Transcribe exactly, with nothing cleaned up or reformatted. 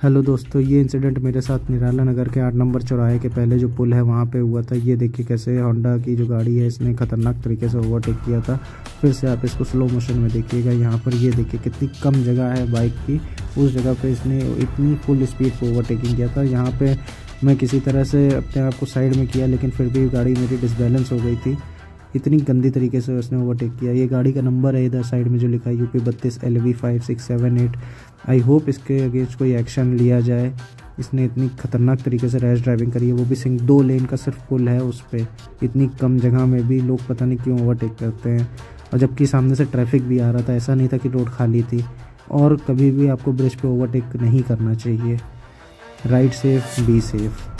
Hello दोस्तों, ये incident मेरे साथ निराला नगर के आठ नंबर चौराहे के पहले जो पुल है वहाँ पे हुआ था। ये देखिए कैसे होंडा की जो गाड़ी है इसने खतरनाक तरीके से ओवरटेक किया था। फिर से आप इसको स्लो मोशन में देखिएगा। यहाँ पर ये देखिए कितनी कम जगह है बाइक की, उस जगह पे इसने इतनी फुल स्पीड पर ओवरटेकिंग किया था। यहाँ पे मैं किसी तरह से अपने आप को साइड में किया, लेकिन फिर भी गाड़ी मेरी डिसबैलेंस हो गई थी। इतनी गंदी तरीके से उसने ओवरटेक किया। ये गाड़ी का नंबर है इधर साइड में जो लिखा है यूपी बत्तीस L V five six seven eight. I hope इसके अगेंस्ट कोई एक्शन लिया जाए। इसने इतनी खतरनाक तरीके से रैश ड्राइविंग करी है, वो भी सिंग दो लेन का सिर्फ पुल है उस पर। इतनी कम जगह में भी लोग पता नहीं क्यों ओवरटेक करते हैं, और जबकि सामने से ट्रैफिक भी आ रहा था। ऐसा नहीं था कि रोड खाली थी। और कभी भी आपको ब्रिज पे ओवरटेक नहीं करना चाहिए। Ride safe, be safe.